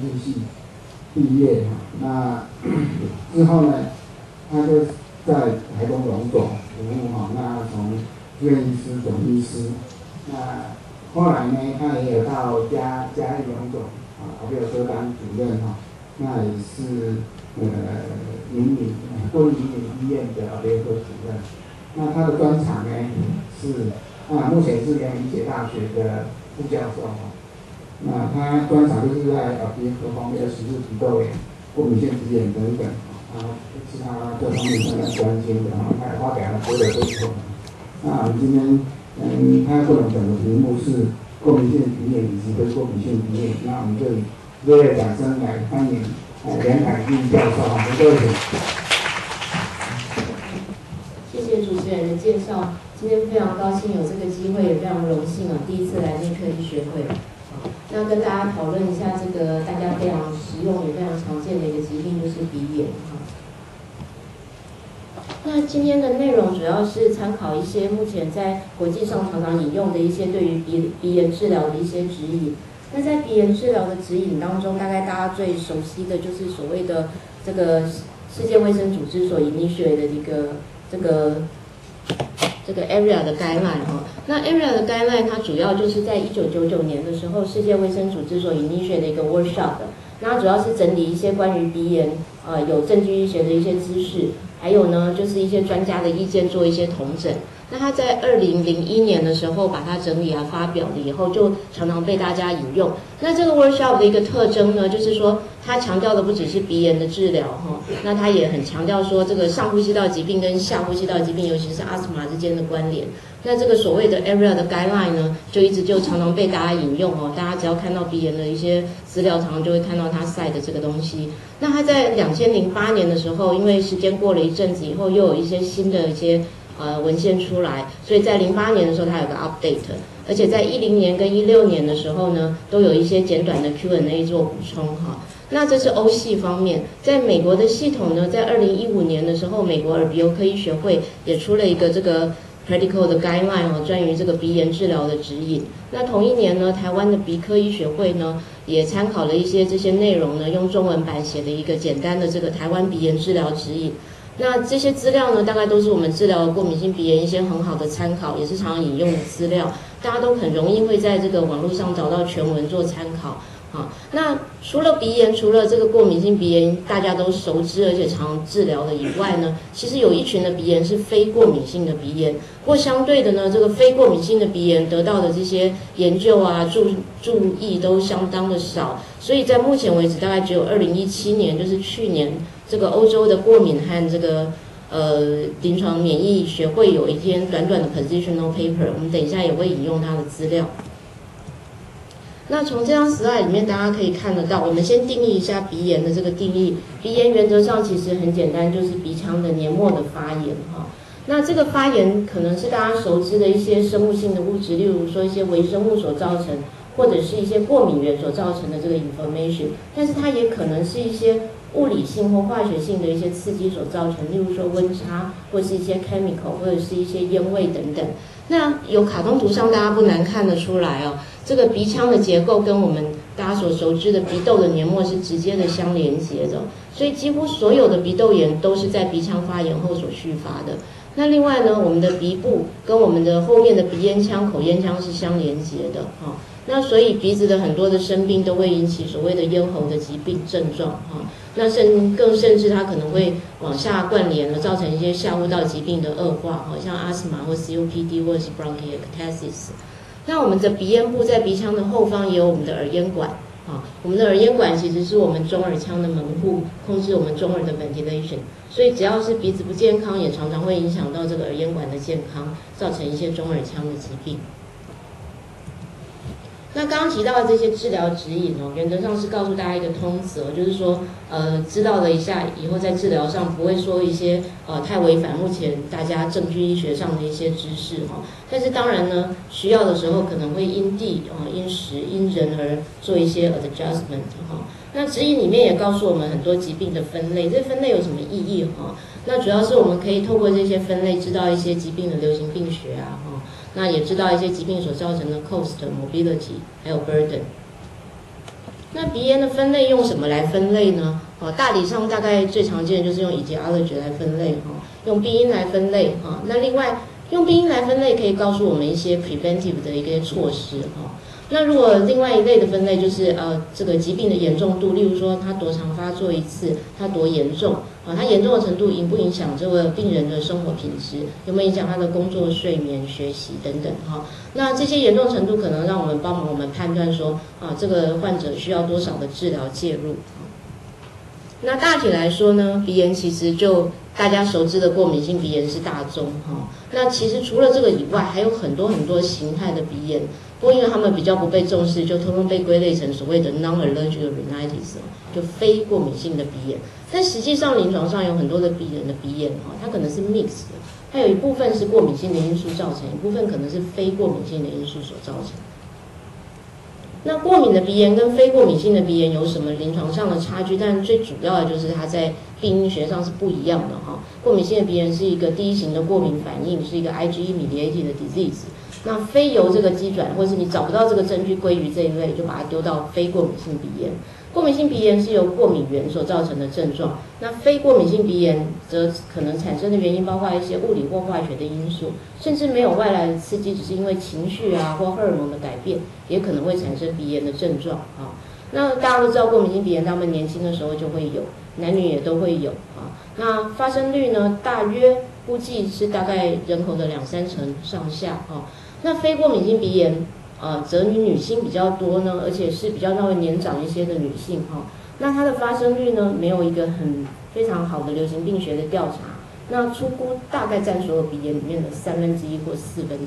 术系毕业那之后呢，他就在台东荣总服务那从住院医师、总医师，那后来呢，他也有到嘉义荣总比如说当主任那也是多营医院的联合主任。那他的专长呢是目前是联理大学的副教授那他专长就是在鼻科方面的实质鼻窦炎、过敏性鼻炎等等是他这方面相当关心的他也发表了多的论文。那我们今天他论文的题目是过敏性鼻炎以及非过敏性鼻炎。那我们这里热烈掌声来欢迎梁凯玉教授各位。 谢谢主持人的介绍。今天非常高兴有这个机会，也非常荣幸第一次来内科医学会。那跟大家讨论一下这个大家非常实用也非常常见的一个疾病，就是鼻炎那今天的内容主要是参考一些目前在国际上常常引用的一些对于鼻炎治疗的一些指引。那在鼻炎治疗的指引当中，大概大家最熟悉的就是所谓的这个世界卫生组织所initiate的一个这个 area 的 guideline 那 area 的 guideline 它主要就是在1999年的时候，世界卫生组织所initiate的一个 workshop 那它主要是整理一些关于鼻炎有证据医学的一些知识，还有呢就是一些专家的意见做一些统整。那他在2001年的时候把它整理发表了以后，就常常被大家引用。那这个 workshop 的一个特征呢，就是说它强调的不只是鼻炎的治疗那它也很强调说这个上呼吸道疾病跟下呼吸道疾病，尤其是 asthma 之间的关联。那这个所谓的 area 的 guideline 呢，就常常被大家引用大家只要看到鼻炎的一些资料，常常就会看到它 cite 的这个东西。那它在2008年的时候，因为时间过了一阵子以后，又有一些新的一些文献出来，所以在08年的时候它有个 update， 而且在10年跟16年的时候呢，都有一些简短的 Q&A 做补充那这是欧系方面。在美国的系统呢，在2015年的时候，美国耳鼻喉科医学会也出了一个这个 practical 的 guideline 专于这个鼻炎治疗的指引。那同一年呢，台湾的鼻科医学会呢也参考了一些这些内容呢，用中文版写的一个简单的这个台湾鼻炎治疗指引。那这些资料呢，大概都是我们治疗过敏性鼻炎一些很好的参考，也是常常引用的资料，大家都很容易会在这个网络上找到全文做参考那除了鼻炎，除了这个过敏性鼻炎大家都熟知而且常治疗的以外呢，其实有一群的鼻炎是非过敏性的鼻炎。不过相对的呢，这个非过敏性的鼻炎得到的这些研究注意都相当的少，所以在目前为止大概只有2017年，就是去年这个欧洲的过敏和这个临床免疫学会有一篇短短的 positional paper， 我们等一下也会引用它的资料。那从这张 slide 里面大家可以看得到，我们先定义一下鼻炎的这个定义。鼻炎原则上其实很简单，就是鼻腔的黏膜的发炎那这个发炎可能是大家熟知的一些生物性的物质，例如说一些微生物所造成，或者是一些过敏原所造成的这个 inflammation， 但是它也可能是一些物理性或化学性的一些刺激所造成，例如说温差，或是一些 chemical， 或者是一些烟味等等。那有卡通图上大家不难看得出来这个鼻腔的结构跟我们大家所熟知的鼻窦的黏膜是直接的相连接的，所以几乎所有的鼻窦炎都是在鼻腔发炎后所续发的。那另外呢，我们的鼻部跟我们的后面的鼻咽腔、口咽腔是相连接的那所以鼻子的很多的生病都会引起所谓的咽喉的疾病症状那甚至它可能会往下关联了，造成一些下呼道疾病的恶化像 asthma 或 COPD 或者是 bronchiectasis。那我们的鼻咽部在鼻腔的后方也有我们的耳咽管我们的耳咽管其实是我们中耳腔的门户，控制我们中耳的 ventilation， 所以只要是鼻子不健康，也常常会影响到这个耳咽管的健康，造成一些中耳腔的疾病。那刚刚提到的这些治疗指引原则上是告诉大家一个通则，就是说知道了一下以后在治疗上不会说一些太违反目前大家证据医学上的一些知识但是当然呢，需要的时候可能会因地因时因人而做一些 adjustment 那指引里面也告诉我们很多疾病的分类，这分类有什么意义那主要是我们可以透过这些分类知道一些疾病的流行病学那也知道一些疾病所造成的 cost、mobility 还有 burden。 那鼻炎的分类用什么来分类呢？大体上大概最常见的就是用 etiology 来分类用病因来分类那另外用病因来分类可以告诉我们一些 preventive 的一些措施那如果另外一类的分类就是这个疾病的严重度，例如说它多常发作一次，它多严重它严重的程度影不影响这个病人的生活品质，有没有影响他的工作、睡眠、学习等等那这些严重程度可能让我们帮忙我们判断说这个患者需要多少的治疗介入那大体来说呢，鼻炎其实就大家熟知的过敏性鼻炎是大宗那其实除了这个以外，还有很多很多形态的鼻炎，不过因为他们比较不被重视，就通通被归类成所谓的 non-allergic rhinitis 就非过敏性的鼻炎。但实际上临床上有很多的病人的鼻炎它可能是 mixed 的，它有一部分是过敏性的因素造成，一部分可能是非过敏性的因素所造成。那过敏的鼻炎跟非过敏性的鼻炎有什么临床上的差距？但最主要的就是它在病因学上是不一样的过敏性的鼻炎是一个第一型的过敏反应，是一个 IgE mediated 的 disease。那非由这个机转，或是你找不到这个证据归于这一类，就把它丢到非过敏性鼻炎。过敏性鼻炎是由过敏源所造成的症状，那非过敏性鼻炎则可能产生的原因包括一些物理或化学的因素，甚至没有外来的刺激，只是因为情绪或荷尔蒙的改变，也可能会产生鼻炎的症状那大家都知道过敏性鼻炎，他们年轻的时候就会有，男女也都会有那发生率呢，大约估计是大概人口的2-3成上下那非过敏性鼻炎则女性比较多呢，而且是比较稍微年长一些的女性那它的发生率呢，没有一个非常好的流行病学的调查，那初估大概占所有鼻炎里面的1/3或1/4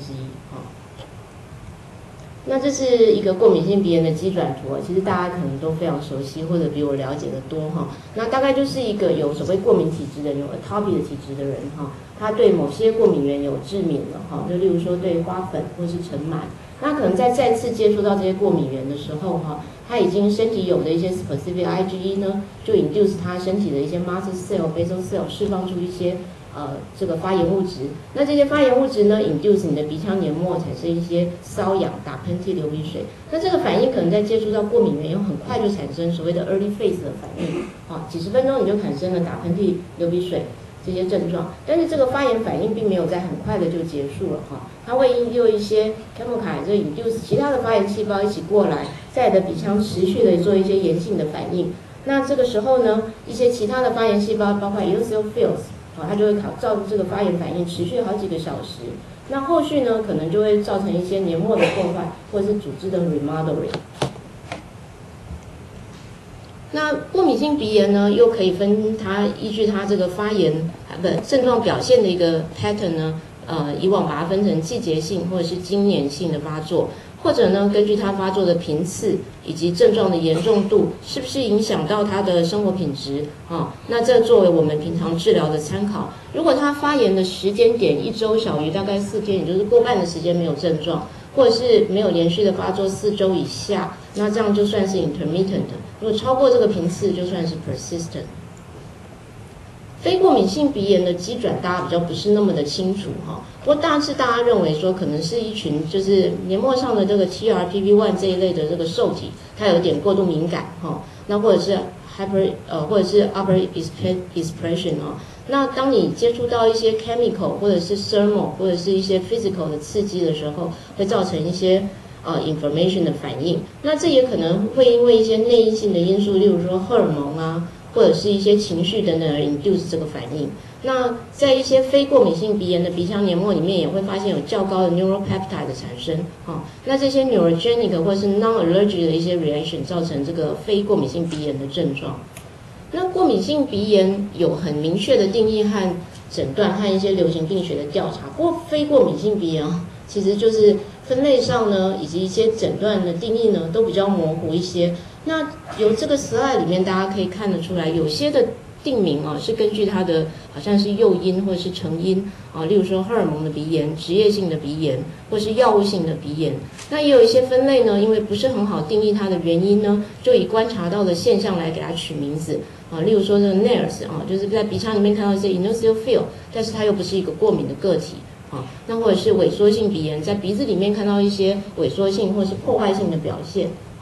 那这是一个过敏性鼻炎的机转图其实大家可能都非常熟悉，或者比我了解的多那大概就是一个有所谓过敏体质的人，有 atopic 的体质的人他对某些过敏源有致敏了就例如说对花粉或是尘螨，那可能在再次接触到这些过敏源的时候他已经身体有的一些 specific IgE 呢，就 induce 他身体的一些 mast cell、basal cell 释放出一些这个发炎物质，那这些发炎物质呢 induce 你的鼻腔黏膜产生一些瘙痒、打喷嚏、流鼻水，那这个反应可能在接触到过敏源以后很快就产生所谓的 early phase 的反应几十分钟你就产生了打喷嚏、流鼻水这些症状，但是这个发炎反应并没有在很快的就结束了它会引诱一些 chemokine 就 induce 其他的发炎细胞一起过来，在你的鼻腔持续的做一些炎性的反应，那这个时候呢，一些其他的发炎细胞包括 eosinophils它就会造成这个发炎反应持续好几个小时，那后续呢可能就会造成一些黏膜的破坏或者是组织的 remodeling。那过敏性鼻炎呢，又可以分它依据它这个发炎症状表现的一个 pattern 呢，以往把它分成季节性或者是经年性的发作，或者呢根据它发作的频次以及症状的严重度，是不是影响到它的生活品质那这作为我们平常治疗的参考。如果它发炎的时间点1周小于大概4天，也就是过半的时间没有症状，或者是没有连续的发作4周以下，那这样就算是 intermittent， 如果超过这个频次就算是 persistent。非过敏性鼻炎的机转大家比较不是那么的清楚不过大致大家认为说可能是一群就是黏膜上的这个 TRPV1 这一类的这个受体，它有点过度敏感那或者是或者是 upper expression那当你接触到一些 chemical 或者是 thermal 或者是一些 physical 的刺激的时候，会造成一些inflammation 的反应，那这也可能会因为一些内因性的因素，例如说荷尔蒙或者是一些情绪等等而 induce 这个反应。那在一些非过敏性鼻炎的鼻腔黏膜里面，也会发现有较高的 neuropeptide 的产生那这些 neurogenic 或者是 non-allergic 的一些 reaction 造成这个非过敏性鼻炎的症状。那过敏性鼻炎有很明确的定义和诊断和一些流行病学的调查，不过非过敏性鼻炎其实就是分类上呢以及一些诊断的定义呢都比较模糊一些。那由这个 slide 里面大家可以看得出来，有些的定名是根据它的好像是诱因或者是成因例如说荷尔蒙的鼻炎、职业性的鼻炎或是药物性的鼻炎。那也有一些分类呢，因为不是很好定义它的原因呢，就以观察到的现象来给它取名字例如说这个 NAIRS 就是在鼻腔里面看到一些 eosinophil， 但是它又不是一个过敏的个体那或者是萎缩性鼻炎，在鼻子里面看到一些萎缩性或是破坏性的表现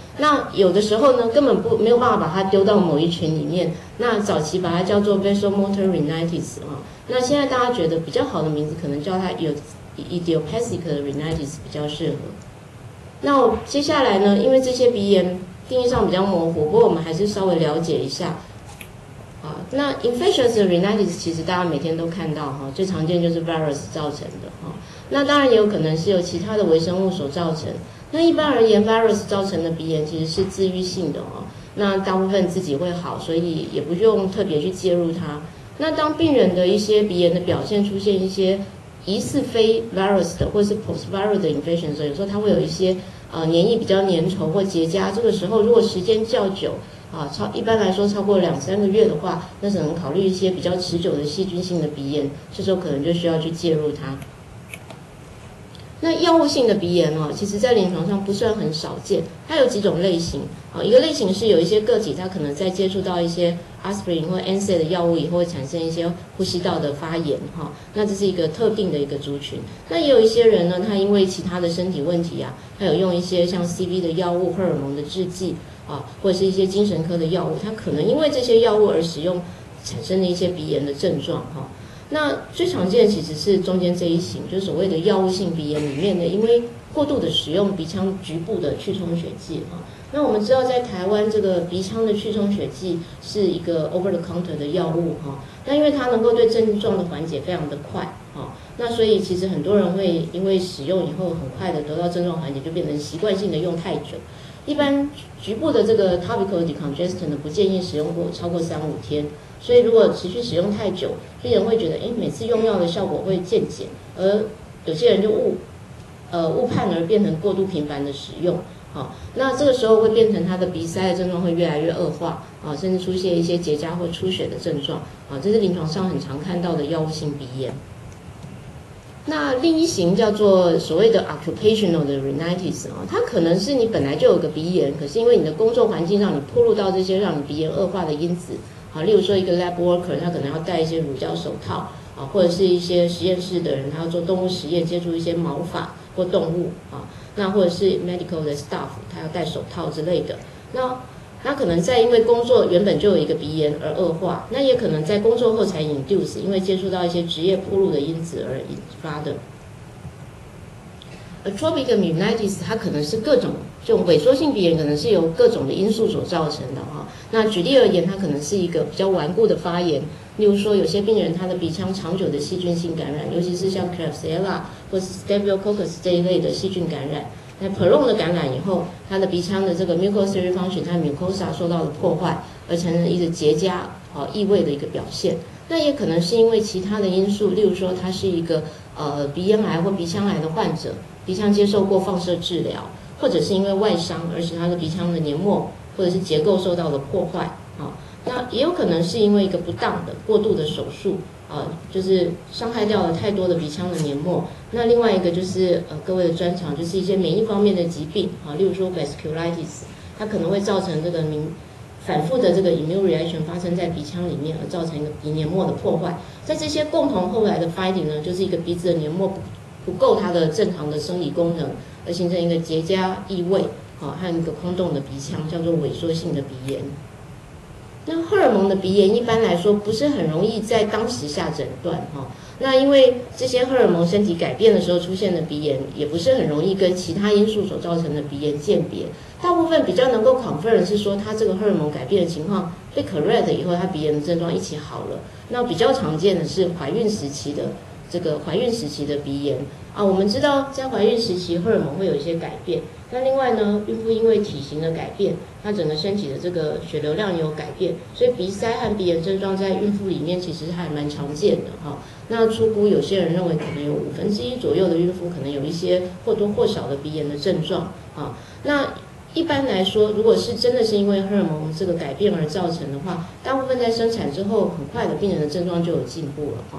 那有的时候呢，根本没有办法把它丢到某一群里面。那早期把它叫做 vasomotor rhinitis 啊，那现在大家觉得比较好的名字，可能叫它有 idiopathic rhinitis 比较适合。那接下来呢，因为这些鼻炎定义上比较模糊，不过我们还是稍微了解一下。那 infectious rhinitis 其实大家每天都看到哈，最常见就是 virus 造成的哈。那当然也有可能是由其他的微生物所造成。那一般而言 ，virus 造成的鼻炎其实是治愈性的哦。那大部分自己会好，所以也不用特别去介入它。那当病人的一些鼻炎的表现出现一些疑似非 virus 的或是 post-viral 的 infection 的时候，有时候它会有一些黏液比较粘稠或结痂。这个时候如果时间较久一般来说超过2-3个月的话，那只能考虑一些比较持久的细菌性的鼻炎，这时候可能就需要去介入它。那药物性的鼻炎其实在临床上不算很少见，它有几种类型一个类型是有一些个体它可能在接触到一些 aspirin 或 NSAID 的药物以后会产生一些呼吸道的发炎那这是一个特定的一个族群。那也有一些人呢，他因为其他的身体问题他有用一些像 CV 的药物、荷尔蒙的制剂或者是一些精神科的药物，他可能因为这些药物而使用产生的一些鼻炎的症状那最常见的其实是中间这一型，就是所谓的药物性鼻炎里面的，因为过度的使用鼻腔局部的去冲血剂那我们知道在台湾这个鼻腔的去冲血剂是一个 over the counter 的药物那因为它能够对症状的缓解非常的快那所以其实很多人会因为使用以后很快的得到症状缓解，就变成习惯性的用太久。一般局部的这个 topical decongestant 呢，不建议使用过超过3-5天。所以如果持续使用太久，病人会觉得每次用药的效果会渐减，而有些人就误判而变成过度频繁的使用那这个时候会变成他的鼻塞的症状会越来越恶化甚至出现一些结痂或出血的症状这是临床上很常看到的药物性鼻炎。那另一型叫做所谓的 occupational 的 rhinitis 它可能是你本来就有个鼻炎，可是因为你的工作环境让你暴露到这些让你鼻炎恶化的因子例如说一个 lab worker 他可能要戴一些乳胶手套或者是一些实验室的人他要做动物实验，接触一些毛发或动物那或者是 medical 的 staff 他要戴手套之类的，那他可能在因为工作原本就有一个鼻炎而恶化，那也可能在工作后才 induce 因为接触到一些职业暴露的因子而引发的。Atopic rhinitis 它可能是各种这种萎缩性鼻炎，可能是由各种的因素所造成的那举例而言，它可能是一个比较顽固的发炎，例如说有些病人他的鼻腔长久的细菌性感染，尤其是像 Klebsiella 或是 Staphylococcus 这一类的细菌感染。那 prolonged 的感染以后，他的鼻腔的这个 mucociliary function， 它的 mucosa 受到了破坏，而产生一个结痂异味的一个表现。那也可能是因为其他的因素，例如说他是一个鼻咽癌或鼻腔癌的患者，鼻腔接受过放射治疗，或者是因为外伤而使他的鼻腔的黏膜或者是结构受到了破坏那也有可能是因为一个不当的过度的手术就是伤害掉了太多的鼻腔的黏膜。那另外一个就是各位的专长就是一些免疫方面的疾病例如说 vasculitis， 它可能会造成这个反复的这个 immune reaction 发生在鼻腔里面，而造成一个鼻黏膜的破坏。在这些共同后来的 finding 呢，就是一个鼻子的黏膜不够它的正常的生理功能，而形成一个结痂异味和一个空洞的鼻腔，叫做萎缩性的鼻炎。那荷尔蒙的鼻炎一般来说不是很容易在当时下诊断那因为这些荷尔蒙身体改变的时候出现的鼻炎，也不是很容易跟其他因素所造成的鼻炎鉴别。大部分比较能够 confirm 是说，他这个荷尔蒙改变的情况被 correct 以后，他鼻炎的症状一起好了。那比较常见的是怀孕时期的鼻炎我们知道在怀孕时期荷尔蒙会有一些改变。那另外呢，孕妇因为体型的改变，她整个身体的这个血流量也有改变，所以鼻塞和鼻炎症状在孕妇里面其实还蛮常见的那初估有些人认为可能有1/5左右的孕妇可能有一些或多或少的鼻炎的症状那一般来说，如果是真的是因为荷尔蒙这个改变而造成的话，大部分在生产之后很快的病人的症状就有进步了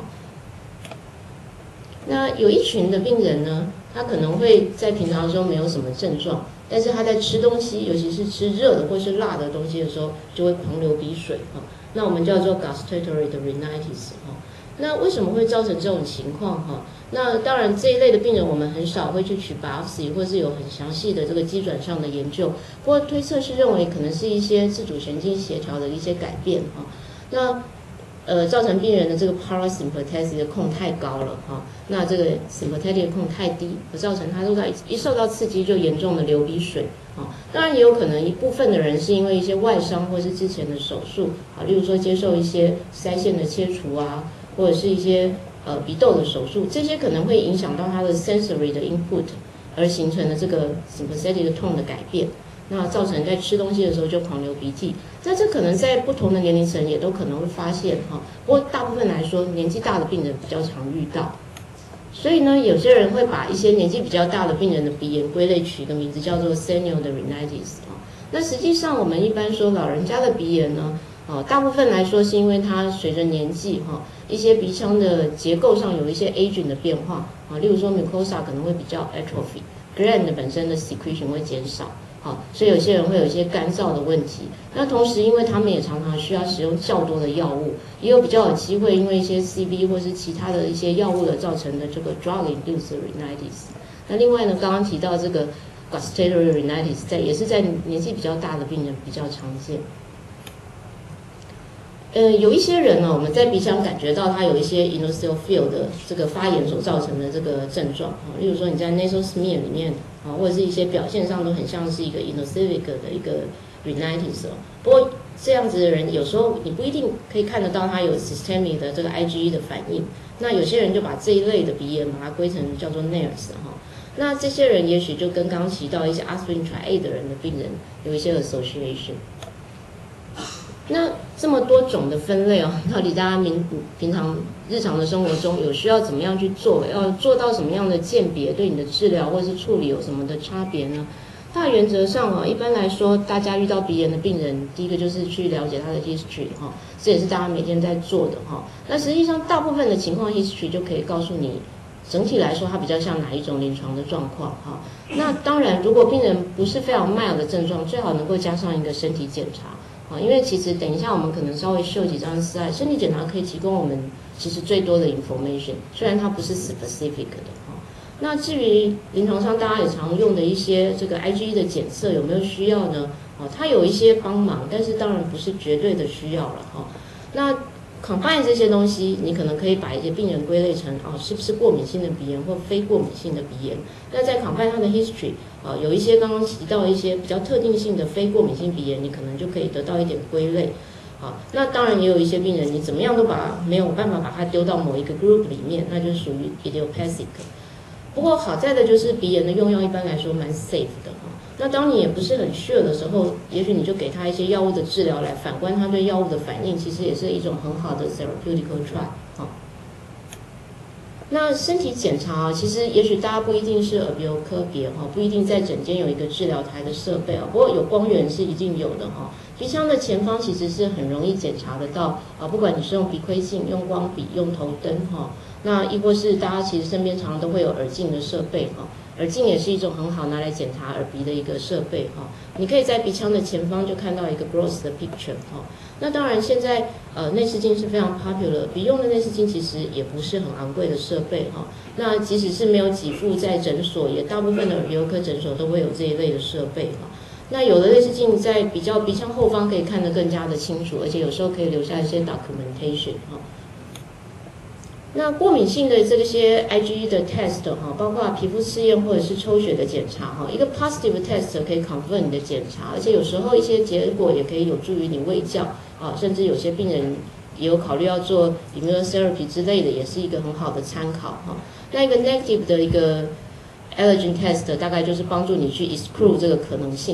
那有一群的病人呢，他可能会在平常中没有什么症状，但是他在吃东西，尤其是吃热的或是辣的东西的时候，就会狂流鼻水那我们叫做 gustatory 的 rhinitis 那为什么会造成这种情况哈？那当然这一类的病人我们很少会去取 biopsy， 或是有很详细的这个机转上的研究。不过推测是认为可能是一些自主神经协调的一些改变哈。那造成病人的这个 parasympathetic 的控太高了哈，那这个 sympathetic 的控太低，造成他一受到刺激就严重的流鼻水啊。当然也有可能一部分的人是因为一些外伤或是之前的手术啊，例如说接受一些腮腺的切除啊，或者是一些鼻窦的手术，这些可能会影响到他的 sensory 的 input， 而形成了这个 sympathetic 的痛的改变。那造成在吃东西的时候就狂流鼻涕，那这可能在不同的年龄层也都可能会发现哈。不过大部分来说，年纪大的病人比较常遇到，所以呢，有些人会把一些年纪比较大的病人的鼻炎归类取一个名字叫做 senile 的 rhinitis 啊。那实际上我们一般说老人家的鼻炎呢，大部分来说是因为它随着年纪哈，一些鼻腔的结构上有一些 aging 的变化啊，例如说 mucosa 可能会比较 atrophy，gland 本身的 secretion 会减少。好，所以有些人会有一些干燥的问题。那同时，因为他们也常常需要使用较多的药物，也有比较有机会因为一些 CV 或是其他的一些药物的造成的这个 drug-induced rhinitis。那另外呢，刚刚提到这个 gustatory rhinitis， 也是在年纪比较大的病人比较常见。有一些人呢，我们在鼻腔感觉到他有一些 eosinophil 的这个发炎所造成的这个症状啊，例如说你在 nasal smear 里面啊，或者是一些表现上都很像是一个 eosinophilic 的一个 rhinitis 哦。不过这样子的人有时候你不一定可以看得到他有 systemic 的这个 IgE 的反应。那有些人就把这一类的鼻炎把它归成叫做 NARS 哈。那这些人也许就跟刚刚提到一些 aspirin triad 的人的病人有一些 association。那这么多种的分类哦，到底大家平常日常的生活中有需要怎么样去做？要做到什么样的鉴别，对你的治疗或是处理有什么的差别呢？大原则上哦，一般来说，大家遇到鼻炎的病人，第一个就是去了解他的 history 哈，这也是大家每天在做的哈。那实际上大部分的情况 history 就可以告诉你，整体来说它比较像哪一种临床的状况哈。那当然，如果病人不是非常 mild 的症状，最好能够加上一个身体检查。因为其实等一下我们可能稍微秀几张slide，身体检查可以提供我们其实最多的 information， 虽然它不是 specific 的哈。那至于临床上大家也常用的一些这个 IgE 的检测有没有需要呢？它有一些帮忙，但是当然不是绝对的需要了哈。那combine 这些东西，你可能可以把一些病人归类成是不是过敏性的鼻炎或非过敏性的鼻炎。那在combine它的 history，有一些刚刚提到一些比较特定性的非过敏性鼻炎，你可能就可以得到一点归类。那当然也有一些病人，你怎么样都没有办法把它丢到某一个 group 里面，那就属于 idiopathic。不过好在的就是鼻炎的用药一般来说蛮 safe 的哈。那当你也不是很 sure 的时候，也许你就给他一些药物的治疗来反观他对药物的反应，其实也是一种很好的 therapeutical try 那身体检查其实也许大家不一定是耳鼻喉科别不一定在诊间有一个治疗台的设备不过有光源是一定有的鼻腔的前方其实是很容易检查得到不管你是用鼻窥镜、用光笔、用头灯那亦或是大家其实身边常常都会有耳镜的设备耳镜也是一种很好拿来检查耳鼻的一个设备你可以在鼻腔的前方就看到一个 gross 的 picture 那当然现在内视镜是非常 popular， 鼻用的内视镜其实也不是很昂贵的设备那即使是没有给付在诊所，也大部分的耳鼻喉科诊所都会有这一类的设备那有的内视镜在比较鼻腔后方可以看得更加的清楚，而且有时候可以留下一些 documentation那过敏性的这些 IgE 的 test 包括皮肤试验或者是抽血的检查一个 positive test 可以 confirm 你的检查，而且有时候一些结果也可以有助于你卫教甚至有些病人也有考虑要做 immunotherapy 之类的，也是一个很好的参考那一个 negative 的一个 allergen test 大概就是帮助你去 exclude 这个可能性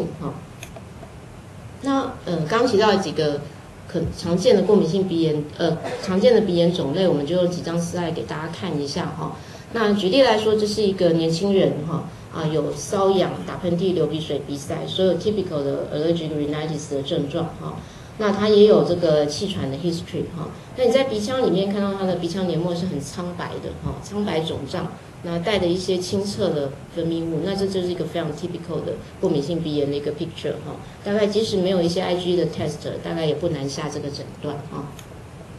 那刚刚提到几个常见的过敏性鼻炎，常见的鼻炎种类，我们就用几张slide给大家看一下那举例来说，这是一个年轻人有瘙痒、打喷嚏、流鼻水、鼻塞，所有 typical 的 allergic rhinitis 的症状那他也有这个气喘的 history 那你在鼻腔里面看到他的鼻腔黏膜是很苍白的苍白肿胀，那带的一些清澈的分泌物，那这就是一个非常 typical 的过敏性鼻炎的一个 picture 大概即使没有一些 IgE 的 test， 大概也不难下这个诊断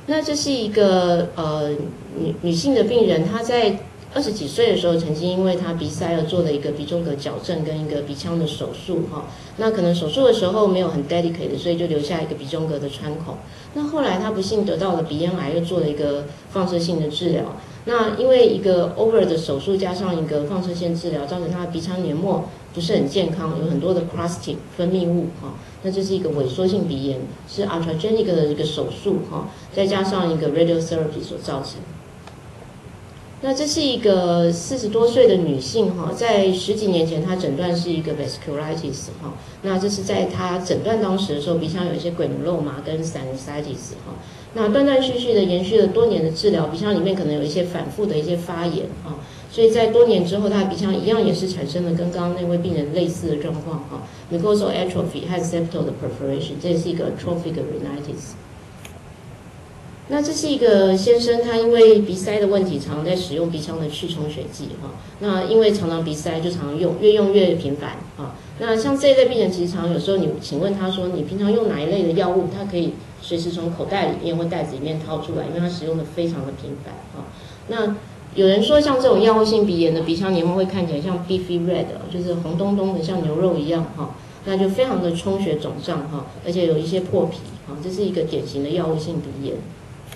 那这是一个女性的病人，她在20几岁的时候，曾经因为她鼻塞而做了一个鼻中隔矫正跟一个鼻腔的手术哈。那可能手术的时候没有很 dedicated， 所以就留下一个鼻中隔的穿孔。那后来她不幸得到了鼻咽癌，又做了一个放射性的治疗。那因为一个 over 的手术加上一个放射线治疗，造成她的鼻腔黏膜不是很健康，有很多的 crusting 分泌物哈。那这是一个萎缩性鼻炎，是 arthrogenic 的一个手术哈，再加上一个 radiotherapy 所造成。那这是一个40多岁的女性哈，在10几年前她诊断是一个 vasculitis 哈，那这是在她诊断当时的时候，鼻腔有一些鬼母漏麻跟 sinusitis 哈，那断断续续的延续了多年的治疗，鼻腔里面可能有一些反复的一些发炎哈，所以在多年之后，她的鼻腔一样也是产生了跟刚刚那位病人类似的状况哈 ，mucosal atrophy 和 septal 的 perforation， 这也是一个 atrophic rhinitis。那这是一个先生，他因为鼻塞的问题，常常在使用鼻腔的去冲水剂哈。那因为常常鼻塞，就常常用，越用越频繁啊。那像这一类病人，其实常常有时候你请问他说，你平常用哪一类的药物，他可以随时从口袋里面或袋子里面掏出来，因为他使用的非常的频繁啊。那有人说，像这种药物性鼻炎的鼻腔黏膜会看起来像 beefy red， 就是红咚咚的，像牛肉一样哈。那就非常的充血肿胀哈，而且有一些破皮哈，这是一个典型的药物性鼻炎。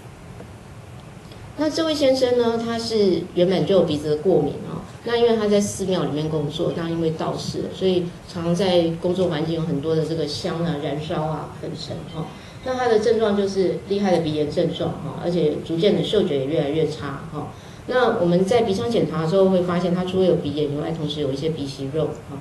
那这位先生呢，他是原本就有鼻子的过敏啊。那因为他在寺庙里面工作，那因为道士，所以常常在工作环境有很多的这个香啊、燃烧啊、粉尘哈。那他的症状就是厉害的鼻炎症状哈，而且逐渐的嗅觉也越来越差哈。那我们在鼻腔检查的时候会发现，他除了有鼻炎以外，同时有一些鼻息肉哈。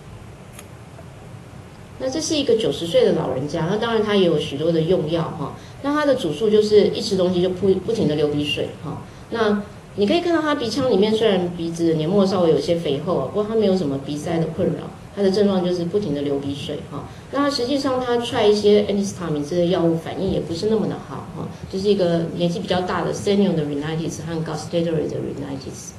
那这是一个90岁的老人家，那当然他也有许多的用药哈。那他的主诉就是一吃东西就不停的流鼻水哈。那你可以看到他鼻腔里面虽然鼻子的黏膜稍微有些肥厚啊，不过他没有什么鼻塞的困扰，他的症状就是不停的流鼻水哈。那实际上他try一些 antihistamine 这些药物反应也不是那么的好哈，就是一个年纪比较大的 senile 的 rhinitis 和 gustatory 的 rhinitis。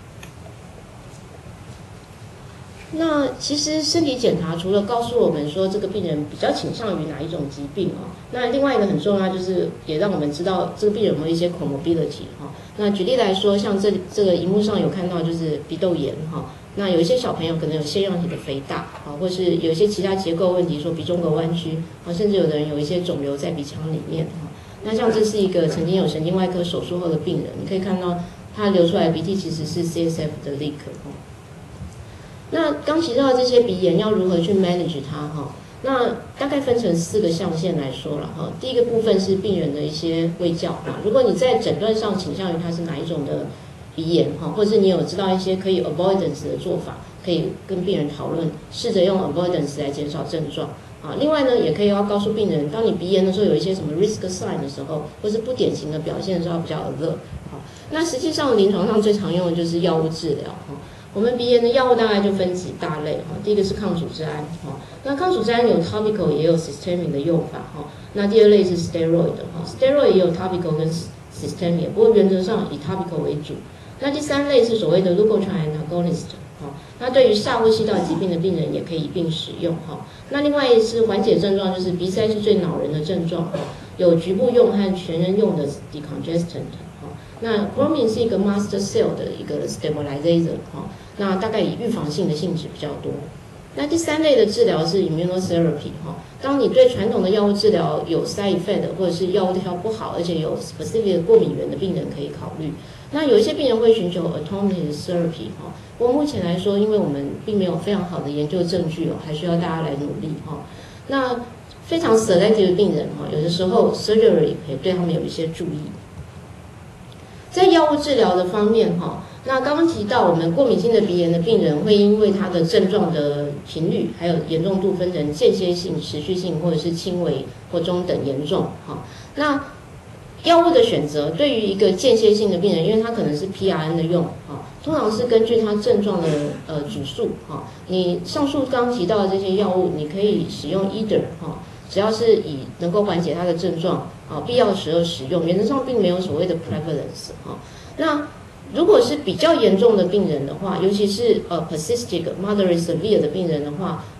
那其实身体检查除了告诉我们说这个病人比较倾向于哪一种疾病哦，那另外一个很重要就是也让我们知道这个病人有没有一些 comorbidity 哈。那举例来说，像这个荧幕上有看到就是鼻窦炎哈，那有一些小朋友可能有腺样体的肥大啊，或是有一些其他结构问题，说鼻中隔弯曲啊，甚至有的人有一些肿瘤在鼻腔里面哈。那像这是一个曾经有神经外科手术后的病人，你可以看到他流出来的鼻涕其实是 CSF 的 leak 哈。那刚提到这些鼻炎要如何去 manage 它哈？那大概分成4个象限来说了哈。第一个部分是病人的一些卫教哈，如果你在诊断上倾向于它是哪一种的鼻炎哈，或者是你有知道一些可以 avoidance 的做法，可以跟病人讨论，试着用 avoidance 来减少症状啊。另外呢，也可以要告诉病人，当你鼻炎的时候有一些什么 risk sign 的时候，或是不典型的表现的时候，要比较 alert 好。那实际上临床上最常用的就是药物治疗哈。我们鼻炎的药物大概就分几大类哈，第一个是抗组织胺哈，那抗组织胺有 topical 也有 systemic 的用法哈，那第二类是 steroid 哈 ，steroid 也有 topical 跟 systemic， 不过原则上以 topical 为主。那第三类是所谓的 leukotriene agonist 哈，那对于下呼吸道疾病的病人也可以一并使用哈。那另外是缓解症状，就是鼻塞是最恼人的症状哈，有局部用和全人用的 decongestant。那 Bromin 是一个 master cell 的一个 stabilizer 哈，那大概以预防性的性质比较多。那第三类的治疗是 immunotherapy 哈，当你对传统的药物治疗有 side effect 或者是药物效不好，而且有 specific 的过敏源的病人可以考虑。那有一些病人会寻求 alternative therapy 哈，不过目前来说，因为我们并没有非常好的研究证据哦，还需要大家来努力哈。那非常 selective 的病人哈，有的时候 surgery 也对他们有一些注意。在药物治疗的方面哈，那刚刚提到我们过敏性的鼻炎的病人会因为他的症状的频率还有严重度分成间歇性、持续性或者是轻微或中等严重哈。那药物的选择对于一个间歇性的病人，因为他可能是 PRN 的用哈，通常是根据他症状的主诉哈。你上述刚提到的这些药物，你可以使用 either 哈。只要是以能够缓解他的症状啊，必要的时候使用，原则上并没有所谓的 prevalence 哈。那如果是比较严重的病人的话，尤其是persistent moderate severe 的病人的话，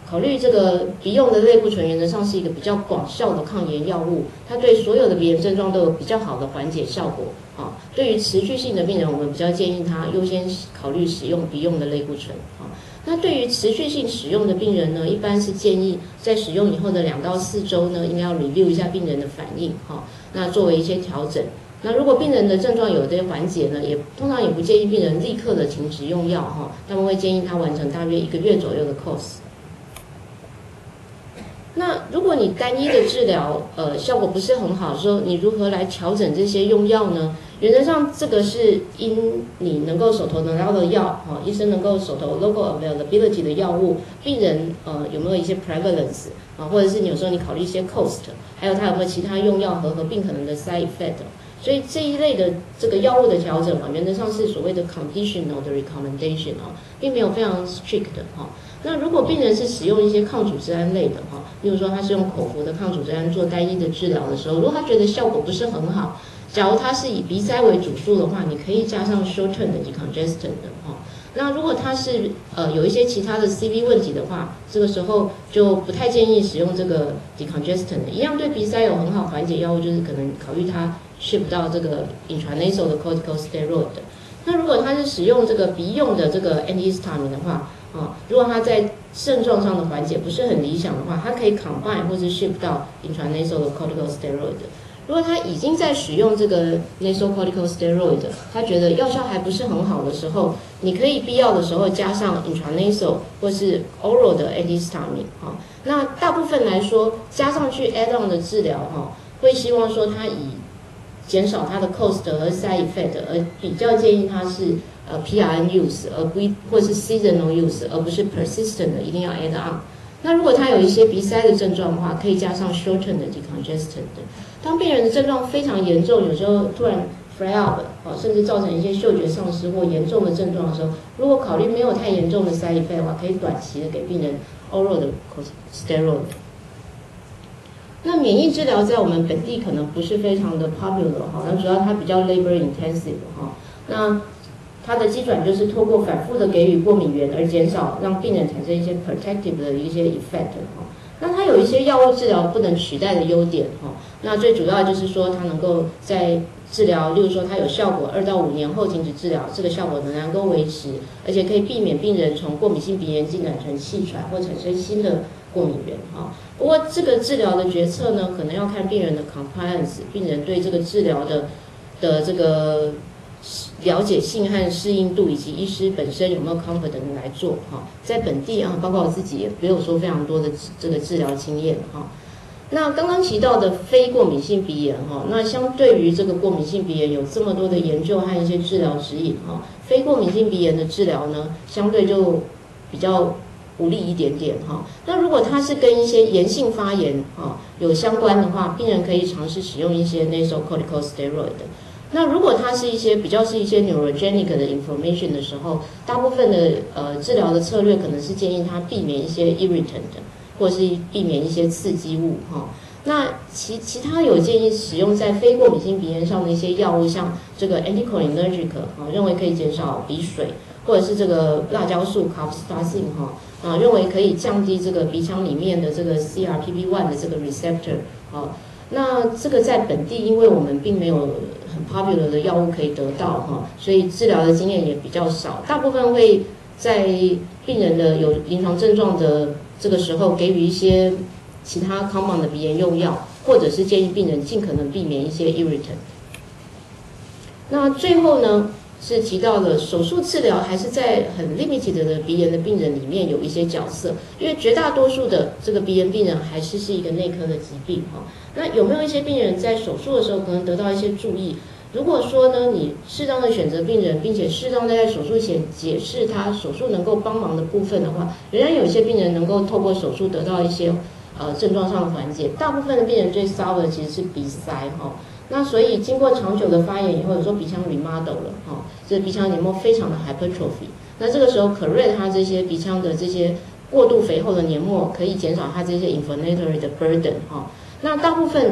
考虑这个鼻用的类固醇原则上是一个比较广效的抗炎药物，它对所有的鼻炎症状都有比较好的缓解效果。对于持续性的病人，我们比较建议他优先考虑使用鼻用的类固醇。那对于持续性使用的病人呢，一般是建议在使用以后的2到4周呢，应该要 review 一下病人的反应，那作为一些调整。那如果病人的症状有些缓解呢，通常也不建议病人立刻的停止用药，他们会建议他完成大约1个月左右的 course。那如果你单一的治疗效果不是很好的时候，你如何来调整这些用药呢？原则上这个是因你能够手头拿到的药，医生能够手头 local availability 的药物，病人有没有一些 prevalence 或者是有时候你考虑一些 cost， 还有它有没有其他用药合并可能的 side effect。所以这一类的这个药物的调整原则上是所谓的 conditional 的 recommendation 并没有非常 strict 的那如果病人是使用一些抗组织胺类的例如说他是用口服的抗组织胺做单一的治疗的时候，如果他觉得效果不是很好，假如他是以鼻塞为主诉的话，你可以加上 short-term 的 decongestant 的那如果他是有一些其他的 CV 问题的话，这个时候就不太建议使用这个 decongestant 的。一样对鼻塞有很好缓解药物，就是可能考虑他 shift 到这个 intranasal 的 corticosteroid 的。那如果他是使用这个鼻用的这个 antihistamine 的话，如果他在症状上的缓解不是很理想的话，他可以 combine 或是 shift 到 intranasal 的 corticosteroid 的。如果他已经在使用这个 nasal corticosteroid， 他觉得药效还不是很好的时候，你可以必要的时候加上 intranasal 或是 oral 的 antihistamine。那大部分来说，加上去 add-on 的治疗会希望说他以减少他的 cost 和 side effect， 而比较建议他是PRN use， 而不或是 seasonal use， 而不是 persistent 的一定要 add on。那如果他有一些鼻塞的症状的话，可以加上 short-term 的 decongestant 的。当病人的症状非常严重，有时候突然 flare up， 甚至造成一些嗅觉丧失或严重的症状的时候，如果考虑没有太严重的 side effect 的话，可以短期的给病人 oral 的 steroid。那免疫治疗在我们本地可能不是非常的 popular 那主要它比较 labor intensive 那它的机转就是透过反复的给予过敏原而减少让病人产生一些 protective 的一些 effect。那它有一些药物治疗不能取代的优点那最主要就是说它能够在治疗，例如说它有效果2到5年后停止治疗，这个效果仍然能够维持，而且可以避免病人从过敏性鼻炎进展成气喘或产生新的过敏源不过这个治疗的决策呢，可能要看病人的 compliance， 病人对这个治疗的这个了解性和适应度，以及医师本身有没有 confident 来做在本地包括我自己也没有说非常多的这个治疗经验那刚刚提到的非过敏性鼻炎那相对于这个过敏性鼻炎有这么多的研究和一些治疗指引非过敏性鼻炎的治疗呢，相对就比较无力一点点那如果它是跟一些炎性发炎有相关的话，病人可以尝试使用一些 nasal corticosteroid。那如果它是一些比较是一些 neurogenic 的 inflammation 的时候，大部分的治疗的策略可能是建议他避免一些 irritant， 或是避免一些刺激物那其他有建议使用在非过敏性鼻炎上的一些药物，像这个 anticholinergic 认为可以减少鼻水，或者是这个辣椒素 capsaicin 认为可以降低这个鼻腔里面的这个 CRPP1 的这个 receptor 那这个在本地，因为我们并没有很 popular 的药物可以得到所以治疗的经验也比较少。大部分会在病人的有临床症状的这个时候，给予一些其他 common 的鼻炎用药，或者是建议病人尽可能避免一些 irritant。那最后呢，是提到了手术治疗还是在很 limited 的鼻炎的病人里面有一些角色，因为绝大多数的这个鼻炎病人还是一个内科的疾病那有没有一些病人在手术的时候可能得到一些注意？如果说呢，你适当的选择病人，并且适当的在手术前解释他手术能够帮忙的部分的话，仍然有一些病人能够透过手术得到一些症状上的缓解。大部分的病人最骚的其实是鼻塞那所以经过长久的发炎以后，有时候鼻腔 remodel 了这鼻腔黏膜非常的 hypertrophy。那这个时候 correct 它这些鼻腔的这些过度肥厚的黏膜，可以减少它这些 inflammatory 的 burden那大部分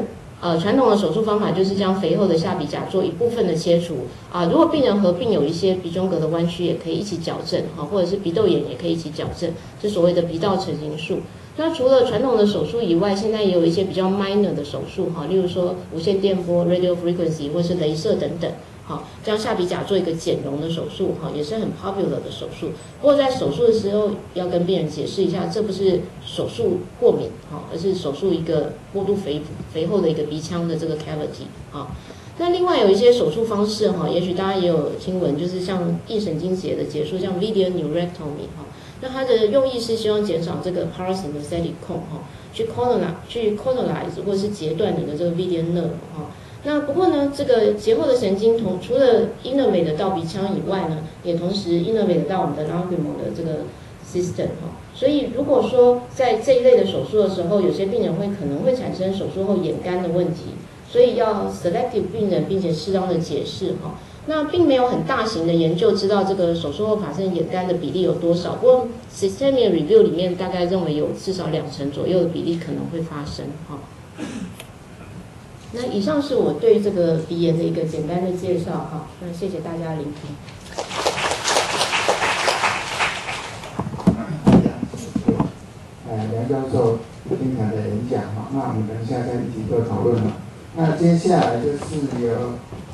传统的手术方法就是将肥厚的下鼻甲做一部分的切除如果病人合并有一些鼻中隔的弯曲，也可以一起矫正或者是鼻窦炎也可以一起矫正，是所谓的鼻道成形术。那除了传统的手术以外，现在也有一些比较 minor 的手术例如说无线电波 radio frequency 或是雷射等等。将下鼻甲做一个减容的手术也是很 popular 的手术。不过在手术的时候要跟病人解释一下，这不是手术过敏而是手术一个过度肥厚的一个鼻腔的这个 cavity 那另外有一些手术方式也许大家也有听闻，就是像腋神经节的结束，像 video neurectomy 那它的用意是希望减少这个 parasympathetic cone 去 colonize 或是截断你的这个 video nerve 那不过呢，这个节后的神经除了 innervate 到鼻腔以外呢，也同时 innervate 到我们的 lacrimal 的这个 system 所以如果说在这一类的手术的时候，有些病人可能会产生手术后眼干的问题，所以要 selective 病人，并且适当的解释那并没有很大型的研究知道这个手术后发生眼干的比例有多少，不过 systemic review 里面大概认为有至少2成左右的比例可能会发生那以上是我对这个鼻炎的一个简单的介绍那谢谢大家聆听。 梁教授精彩的演讲那我们等一下再一起做讨论那接下来就是由